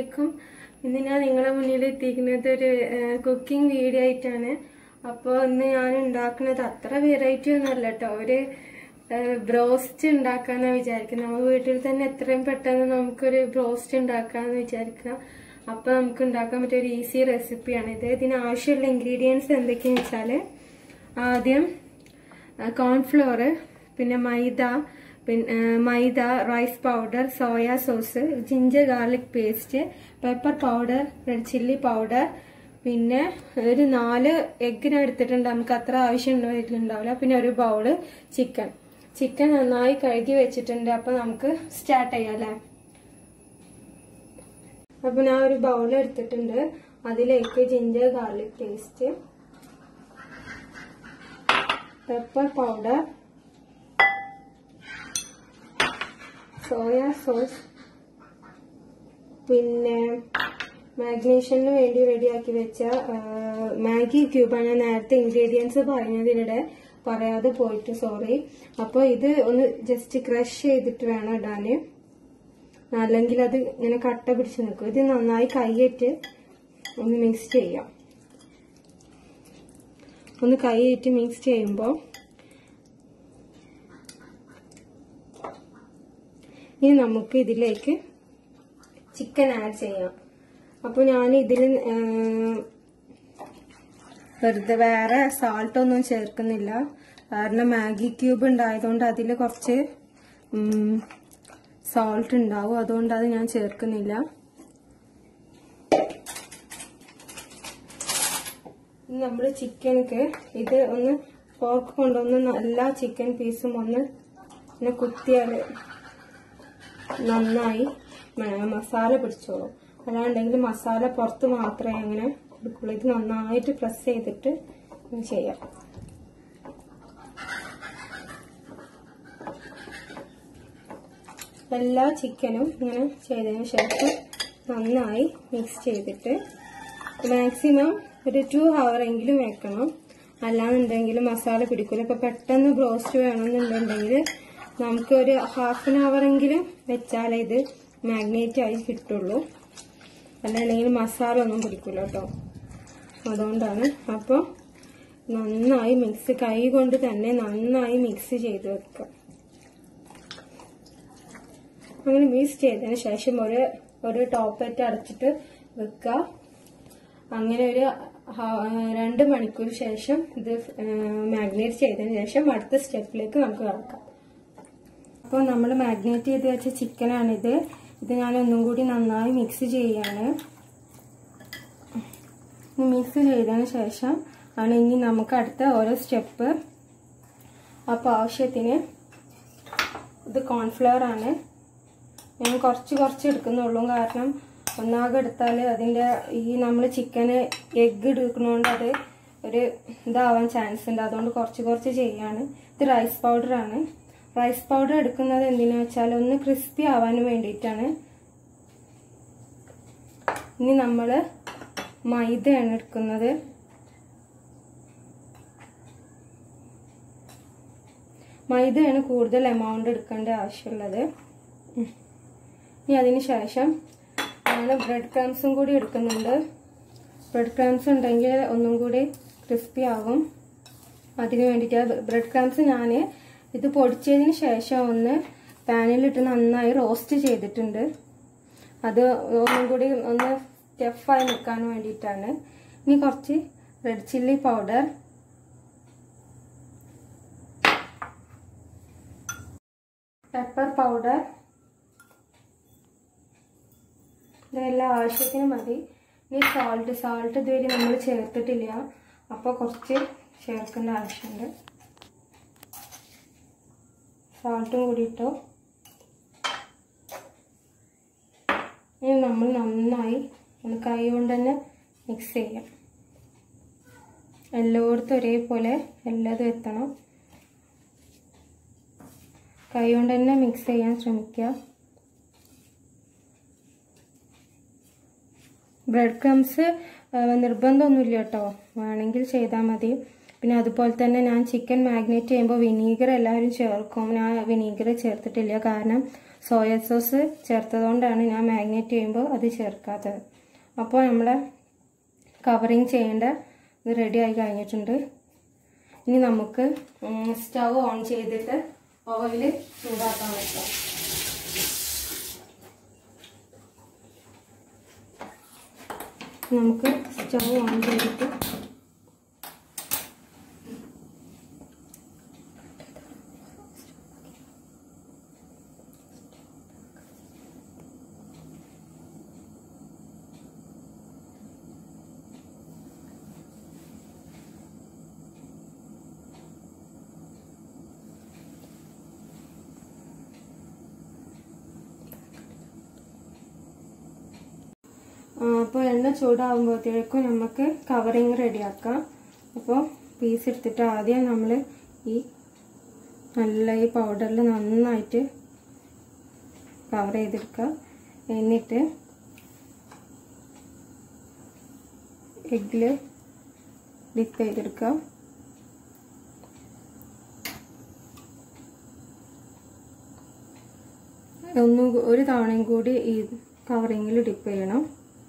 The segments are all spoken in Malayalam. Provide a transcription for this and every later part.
അസ്സലാമലൈക്കും. ഇന്ന് ഞാൻ നിങ്ങളുടെ മുന്നിൽ എത്തിക്കുന്നത് ഒരു കുക്കിംഗ് വീഡിയോ ആയിട്ടാണ്. അപ്പോൾ ഇന്ന് ഞാൻ ഉണ്ടാക്കുന്നത് അത്ര വെറൈറ്റി ഒന്നുമല്ല കേട്ടോ. ഒരു ബ്രോസ്റ്റ് ഉണ്ടാക്കാന്നാണ് വിചാരിക്കുന്നത്. നമ്മൾ വീട്ടിൽ തന്നെ എത്രയും പെട്ടെന്ന് നമുക്കൊരു ബ്രോസ്റ്റ് ഉണ്ടാക്കാമെന്ന് വിചാരിക്കുക. അപ്പോൾ നമുക്ക് ഉണ്ടാക്കാൻ പറ്റിയ ഒരു ഈസി റെസിപ്പിയാണിത്. ഇതിന് ആവശ്യമുള്ള ഇൻഗ്രീഡിയൻസ് എന്തൊക്കെയാണെന്ന് വെച്ചാൽ, ആദ്യം കോൺഫ്ലോർ, പിന്നെ മൈദ, rice powder, soya sauce, ginger garlic paste, pepper powder, red chilli powder, പിന്നെ ഒരു 4 എഗ്ഗിനെ എടുത്തിട്ടുണ്ട്. നമുക്ക് അത്ര ആവശ്യം വരുന്നുണ്ടാവില്ല. പിന്നെ ഒരു ബൗള് ചിക്കൻ നന്നായി കഴുകി വെച്ചിട്ടുണ്ട്. അപ്പൊ നമുക്ക് സ്റ്റാർട്ട് ചെയ്യാം അല്ലേ. അപ്പൊ ഞാൻ ഒരു ബൗൾ എടുത്തിട്ടുണ്ട്. അതിലേക്ക് ginger garlic paste, pepper powder, soya sauce, പിന്നെ മാഗ്നേഷന് വേണ്ടി റെഡിയാക്കി വെച്ച മാഗി ക്യൂബാണ്. ഞാൻ നേരത്തെ ഇൻഗ്രീഡിയൻസ് പറഞ്ഞതിനിടെ പറയാതെ പോയിട്ട് സോറി. അപ്പൊ ഇത് ഒന്ന് ജസ്റ്റ് ക്രഷ് ചെയ്തിട്ട് വേണം ഇടാന്, അല്ലെങ്കിൽ അത് ഇങ്ങനെ കട്ട പിടിച്ച് നിൽക്കും. ഇത് നന്നായി കൈയിട്ട് ഒന്ന് മിക്സ് ചെയ്യാം. ഒന്ന് കൈയിട്ട് മിക്സ് ചെയ്യുമ്പോൾ ഇനി നമുക്ക് ഇതിലേക്ക് ചിക്കൻ ആഡ് ചെയ്യാം. അപ്പോൾ ഞാൻ ഇതിൽ വെറുതെ വേറെ സാൾട്ട് ഒന്നും ചേർക്കുന്നില്ല. കാരണം മാഗി ക്യൂബ് ഉണ്ടായതുകൊണ്ട് അതിൽ കുറച്ച് സോൾട്ട് ഉണ്ടാവും. അതുകൊണ്ട് അത് ഞാൻ ചേർക്കുന്നില്ല. നമ്മൾ ചിക്കനക്ക് ഇത് ഒന്ന് ഫോർക്ക് കൊണ്ടൊന്ന് എല്ലാ ചിക്കൻ പീസും ഒന്ന് കുത്തിയാൽ നന്നായി മസാല പിടിച്ചോളും. അല്ലാണ്ടെങ്കിൽ മസാല പുറത്ത് മാത്രമേ അങ്ങനെ എടുക്കുള്ളൂ. ഇത് നന്നായിട്ട് പ്രസ് ചെയ്തിട്ട് ചെയ്യാം. എല്ലാ ചിക്കനും ഇങ്ങനെ ചെയ്തതിന് ശേഷം നന്നായി മിക്സ് ചെയ്തിട്ട് മാക്സിമം ഒരു 2 hour എങ്കിലും വെക്കണം. അല്ലാന്നുണ്ടെങ്കിൽ മസാല പിടിക്കില്ല. ഇപ്പൊ പെട്ടെന്ന് ബ്രോസ്റ്റ് വേണമെന്നുണ്ടെങ്കിൽ നമുക്കൊരു 1/2 hour എങ്കിലും വെച്ചാലേ ഇത് മാഗ്നേറ്റ് ആയി കിട്ടുള്ളൂ. അല്ലാണ്ടെങ്കിൽ മസാല ഒന്നും പിടിക്കില്ല കേട്ടോ. അതുകൊണ്ടാണ്. അപ്പോൾ നന്നായി കൈ കൊണ്ട് തന്നെ നന്നായി മിക്സ് ചെയ്ത് വെക്കുക. അങ്ങനെ മിക്സ് ചെയ്തതിന് ശേഷം ഒരു ടോപ്പറ്റ് അടച്ചിട്ട് വെക്കുക. അങ്ങനെ ഒരു 2 മണിക്കൂർ ശേഷം ഇത് മാഗ്നേറ്റ് ചെയ്തതിന് ശേഷം അടുത്ത സ്റ്റെപ്പിലേക്ക് നമുക്ക് കടക്കാം. അപ്പോൾ നമ്മൾ മാഗ്നേറ്റ് ചെയ്ത് വെച്ച ചിക്കനാണിത്. ഇത് ഞാൻ ഒന്നും കൂടി നന്നായി മിക്സ് ചെയ്യാണ്. മിക്സ് ചെയ്തതിന് ശേഷം ആണ് ഇനി നമുക്ക് അടുത്ത ഓരോ സ്റ്റെപ്പ്. അപ്പോൾ ആവശ്യത്തിന് ഇത് കോൺഫ്ലവർ ആണ്. ഞാൻ കുറച്ച് എടുക്കുന്നുള്ളൂ. കാരണം ഒന്നാകെ എടുത്താൽ അതിൻ്റെ നമ്മൾ ചിക്കന് എഗ്ഗ് എടുക്കുന്നതുകൊണ്ട് അത് ഒരു ഇതാവാൻ ചാൻസ് ഉണ്ട്. അതുകൊണ്ട് കുറച്ച് ചെയ്യാണ്. ഇത് റൈസ് പൗഡറാണ്. റൈസ് പൗഡർ എടുക്കുന്നത് എന്തിനാ വെച്ചാൽ ഒന്ന് ക്രിസ്പി ആവാൻ വേണ്ടിയിട്ടാണ്. ഇനി നമ്മൾ മൈദയാണ് എടുക്കുന്നത്. മൈദയാണ് കൂടുതൽ എമൗണ്ട് എടുക്കേണ്ട ആവശ്യമുള്ളത്. ഇനി അതിന് ശേഷം നമ്മൾ ബ്രെഡ് ക്രംസും കൂടി എടുക്കുന്നുണ്ട്. ബ്രെഡ് ക്രംസ് ഉണ്ടെങ്കിൽ ഒന്നും കൂടി ക്രിസ്പി ആവും. അതിന് വേണ്ടിയിട്ട് ബ്രെഡ് ക്രംസ് ഞാൻ ഇത് പൊടിച്ചതിന് ശേഷം ഒന്ന് പാനിലിട്ട് നന്നായി റോസ്റ്റ് ചെയ്തിട്ടുണ്ട്. അത് ഒന്നും കൂടി ഒന്ന് സ്റ്റഫായി നിൽക്കാൻ വേണ്ടിയിട്ടാണ്. ഇനി കുറച്ച് red chilli powder, pepper powder, ഇതെല്ലാം ആവശ്യത്തിന് മതി. ഇനി സാൾട്ട് ഇതുവരെ നമ്മൾ ചേർത്തിട്ടില്ല. അപ്പോൾ കുറച്ച് ചേർക്കേണ്ട ആവശ്യമുണ്ട്. സാൾട്ടും കൂടി ഇട്ടു. ഇനി നമ്മൾ നന്നായി ഒന്ന് കൈ കൊണ്ട് തന്നെ മിക്സ് ചെയ്യാം. എല്ലായിടത്തും ഒരേപോലെ എല്ലാതും എത്തണം. കൈ കൊണ്ട് തന്നെ മിക്സ് ചെയ്യാൻ ശ്രമിക്കുക. ബ്രെഡ് ക്രംസ് നിർബന്ധമൊന്നുമില്ല കേട്ടോ. വേണമെങ്കിൽ ചെയ്താൽ മതി. പിന്നെ അതുപോലെ തന്നെ ഞാൻ ചിക്കൻ മാഗ്നേറ്റ് ചെയ്യുമ്പോൾ വിനീഗർ എല്ലാവരും ചേർക്കും. ഞാൻ വിനീഗർ ചേർത്തിട്ടില്ല, കാരണം സോയ സോസ് ചേർത്തതുകൊണ്ടാണ് ഞാൻ മാഗ്നേറ്റ് ചെയ്യുമ്പോൾ അത് ചേർക്കാത്തത്. അപ്പോൾ നമ്മൾ കവറിങ് ചെയ്യേണ്ട ഇത് റെഡി ആയി കഴിഞ്ഞിട്ടുണ്ട്. ഇനി നമുക്ക് സ്റ്റൗ ഓൺ ചെയ്തിട്ട് ഓയിൽ ചൂടാക്കാൻ വെക്കാം. നമുക്ക് സ്റ്റൗ ഓൺ ചെയ്തിട്ട് അപ്പോൾ എണ്ണ ചൂടാകുമ്പോഴത്തേക്കും നമുക്ക് കവറിങ് റെഡിയാക്കാം. അപ്പോൾ പീസ് എടുത്തിട്ട് ആദ്യം നമ്മൾ ഈ പൗഡറിൽ നന്നായിട്ട് കവർ ചെയ്തെടുക്കുക. എന്നിട്ട് എഗ്ഗിൽ ഡിപ്പ് ചെയ്തെടുക്കുക. ഒരു തവണയും കൂടി ഈ കവറിങ്ങിൽ ഡിപ്പ് ചെയ്യണം.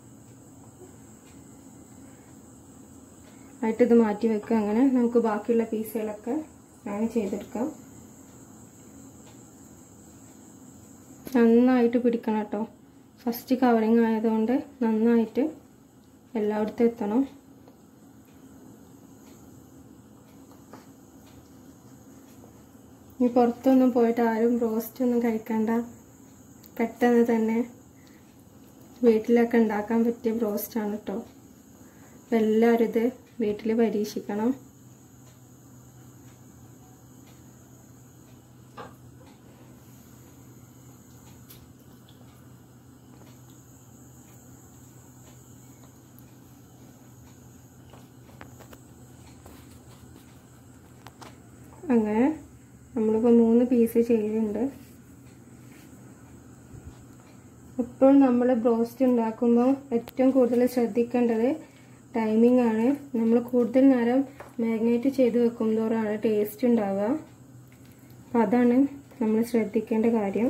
ആയിട്ട് ഇത് മാറ്റി വെക്കുക. അങ്ങനെ നമുക്ക് ബാക്കിയുള്ള പീസുകളൊക്കെ അങ്ങനെ ചെയ്തെടുക്കാം. നന്നായിട്ട് പിടിക്കണം കേട്ടോ. ഫസ്റ്റ് കവറിങ് ആയതുകൊണ്ട് നന്നായിട്ട് എല്ലായിടത്തും എത്തണം. ഇനി പുറത്തൊന്നും പോയിട്ട് ആരും റോസ്റ്റ് ഒന്നും കഴിക്കണ്ട. പെട്ടെന്ന് തന്നെ വീട്ടിലൊക്കെ ഉണ്ടാക്കാൻ പറ്റിയ ബ്രോസ്റ്റാണ് കേട്ടോ. അപ്പം എല്ലാവരും ഇത് വീട്ടിൽ പരീക്ഷിക്കണം. അങ്ങനെ നമ്മളിപ്പോൾ 3 പീസ് ചെയ്തിട്ടുണ്ട്. ഇപ്പോൾ നമ്മൾ ബ്രോസ്റ്റ് ഉണ്ടാക്കുമ്പോൾ ഏറ്റവും കൂടുതൽ ശ്രദ്ധിക്കേണ്ടത് ടൈമിംഗ് ആണ്. നമ്മൾ കൂടുതൽ നേരം മാഗ്നേറ്റ് ചെയ്ത് വെക്കുമ്പോഴാണ് ടേസ്റ്റ് ഉണ്ടാവുക. അപ്പം അതാണ് നമ്മൾ ശ്രദ്ധിക്കേണ്ട കാര്യം.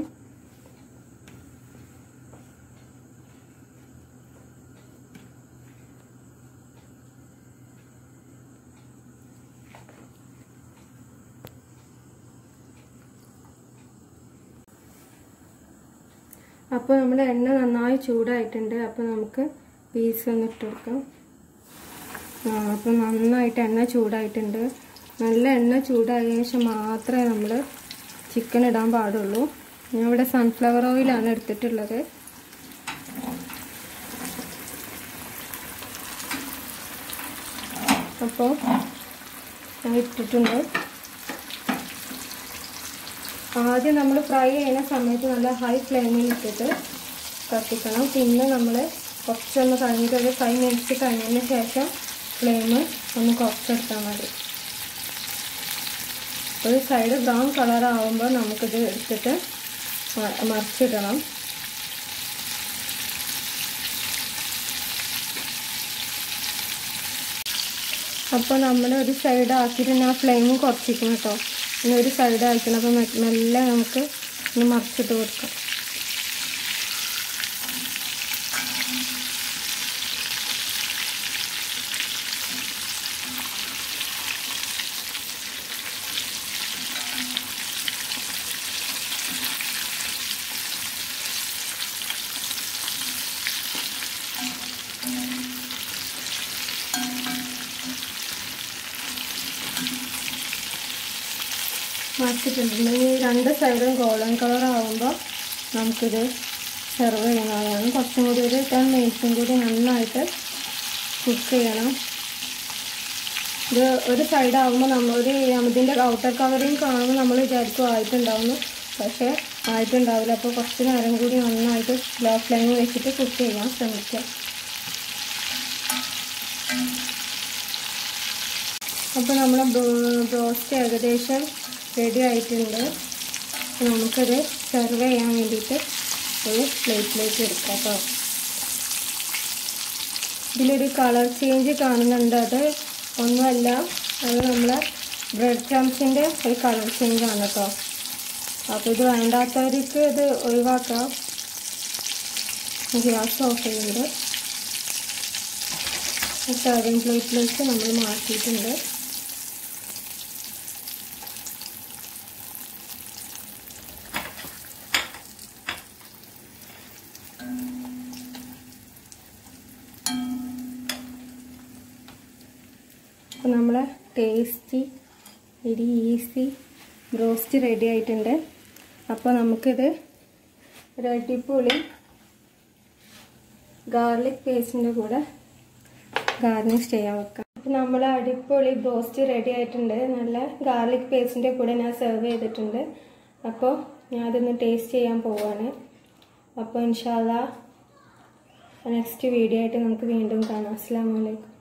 അപ്പോൾ നമ്മുടെ എണ്ണ നന്നായി ചൂടായിട്ടുണ്ട്. അപ്പോൾ നമുക്ക് പീസ് ഒന്ന് ഇട്ട് കൊടുക്കാം. അപ്പം നന്നായിട്ട് എണ്ണ ചൂടായിട്ടുണ്ട്. നല്ല എണ്ണ ചൂടായതിനു ശേഷം മാത്രമേ നമ്മൾ ചിക്കൻ ഇടാൻ പാടുള്ളൂ. ഞാൻ ഇവിടെ സൺഫ്ലവർ ഓയിലാണ് എടുത്തിട്ടുള്ളത്. അപ്പോൾ ഞാൻ ഇട്ടിട്ടുണ്ട്. ആദ്യം നമ്മൾ ഫ്രൈ ചെയ്യുന്ന സമയത്ത് നല്ല ഹൈ ഫ്ലെയിമിൽ ഇട്ടിട്ട് കത്തിക്കണം. പിന്നെ നമ്മൾ കുറച്ചൊന്ന് കഴിഞ്ഞിട്ട് ഒരു 5 മിനിറ്റ്സ് കഴിഞ്ഞതിന് ശേഷം ഫ്ലെയിം ഒന്ന് കുറച്ചെടുത്താൽ മതി. ഒരു സൈഡ് ബ്രൗൺ കളർ ആകുമ്പോൾ നമുക്കിത് എടുത്തിട്ട് മറിച്ചിടണം. അപ്പോൾ നമ്മൾ ഒരു സൈഡ് ആക്കിയിട്ട് ആ ഫ്ലെയിം കുറച്ചിരിക്കണം കേട്ടോ. ഇനി ഒരു സൈഡ് ആക്കണം. അപ്പോൾ മെല്ലെ നമുക്ക് ഇനി മറിച്ചിട്ട് കൊടുക്കാം. മറിച്ചിട്ടുണ്ടെങ്കിൽ 2 സൈഡും ഗോൾഡൻ കളർ ആകുമ്പോൾ നമുക്കിത് സെർവ് ചെയ്യണതാണ്. കുറച്ചും കൂടി ഒരു 10 മിനിറ്റ്സും കൂടി നന്നായിട്ട് കുക്ക് ചെയ്യണം. ഇത് ഒരു സൈഡ് ആകുമ്പോൾ ഇതിൻ്റെ ഔട്ടർ കവറിങ് കാണുമ്പോൾ നമ്മൾ വിചാരിക്കും ആയിട്ടുണ്ടാവുന്നു, പക്ഷേ ആയിട്ടുണ്ടാവില്ല. അപ്പോൾ കുറച്ച് നേരം കൂടി നന്നായിട്ട് ലോ ഫ്ലെയിം വെച്ചിട്ട് കുക്ക് ചെയ്യാൻ ശ്രമിക്കുക. അപ്പോൾ നമ്മുടെ ബ്രോസ്റ്റ് ഏകദേശം റെഡി ആയിട്ടുണ്ട്. നമുക്കത് സെർവ് ചെയ്യാൻ വേണ്ടിയിട്ട് ഒരു പ്ലേറ്റിലേക്ക് എടുക്കാം കേട്ടോ. ഇതിലൊരു കളർ ചേഞ്ച് കാണുന്നുണ്ട്. അത് ഒന്നുമല്ല, അത് നമ്മളെ ബ്രെഡ് ക്രംസിൻ്റെ ഒരു കളർ ചേഞ്ച് ആണ് കേട്ടോ. അപ്പോൾ ഇത് വേണ്ടാത്തവർക്ക് ഇത് ഒഴിവാക്കാം. ഗ്യാസ് ഓഫ് ചെയ്യുന്നുണ്ട്. സെർവിങ് പ്ലേറ്റിലേക്ക് നമ്മൾ മാറ്റിയിട്ടുണ്ട്. അപ്പോൾ നമ്മളെ tasty very easy broast ready ആയിട്ടുണ്ട്. അപ്പോൾ നമുക്കിത് ഒരു അടിപൊളി ഗാർലിക് പേസ്റ്റിൻ്റെ കൂടെ ഗാർണിഷ് ചെയ്യാൻ വെക്കാം. അപ്പോൾ നമ്മൾ അടിപൊളി ബ്രോസ്റ്റ് റെഡി ആയിട്ടുണ്ട്. നല്ല ഗാർലിക് പേസ്റ്റിൻ്റെ കൂടെ ഞാൻ സെർവ് ചെയ്തിട്ടുണ്ട്. അപ്പോൾ ഞാൻ അതൊന്ന് ടേസ്റ്റ് ചെയ്യാൻ പോവാണ്. അപ്പോൾ ഇൻഷാ അല്ലാഹ് നെക്സ്റ്റ് വീഡിയോ ആയിട്ട് നമുക്ക് വീണ്ടും കാണാം. അസ്സലാമു അലൈക്കും.